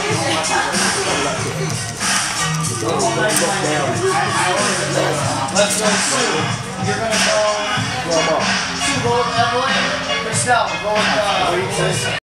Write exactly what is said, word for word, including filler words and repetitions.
Let's go, Sue. You're gonna go. Sue, go with Evelyn. Christelle, go with uh.